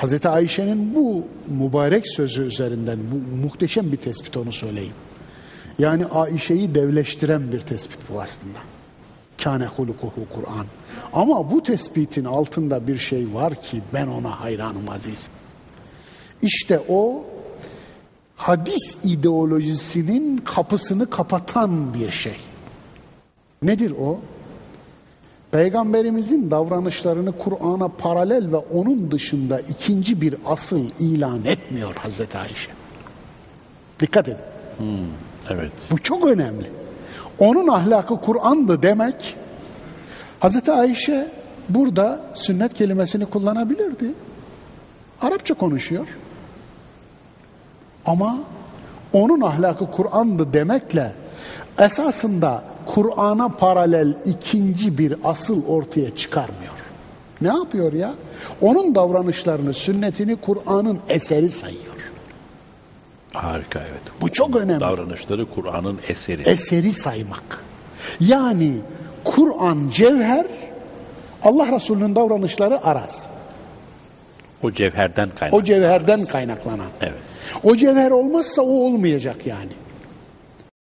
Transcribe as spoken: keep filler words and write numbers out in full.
Hazreti Ayşe'nin bu mübarek sözü üzerinden bu muhteşem bir tespit, onu söyleyeyim. Yani Ayşe'yi devleştiren bir tespit bu aslında. Kâne hulukuhu Kur'an. Ama bu tespitin altında bir şey var ki ben ona hayranım azizim. İşte o hadis ideolojisinin kapısını kapatan bir şey. Nedir o? Peygamberimizin davranışlarını Kur'an'a paralel ve onun dışında ikinci bir asıl ilan etmiyor Hazreti Ayşe. Dikkat edin. Hmm, evet. Bu çok önemli. Onun ahlakı Kur'an'dı demek, Hazreti Ayşe burada sünnet kelimesini kullanabilirdi. Arapça konuşuyor. Ama onun ahlakı Kur'an'dı demekle esasında Kur'an'a paralel ikinci bir asıl ortaya çıkarmıyor. Ne yapıyor ya? Onun davranışlarını, sünnetini Kur'an'ın eseri sayıyor. Harika, evet. Bu çok önemli. Davranışları Kur'an'ın eseri. Eseri saymak. Yani Kur'an cevher, Allah Resulü'nün davranışları araz. O cevherden kaynaklanan. O cevherden kaynaklanan. Evet. O cevher olmazsa o olmayacak yani.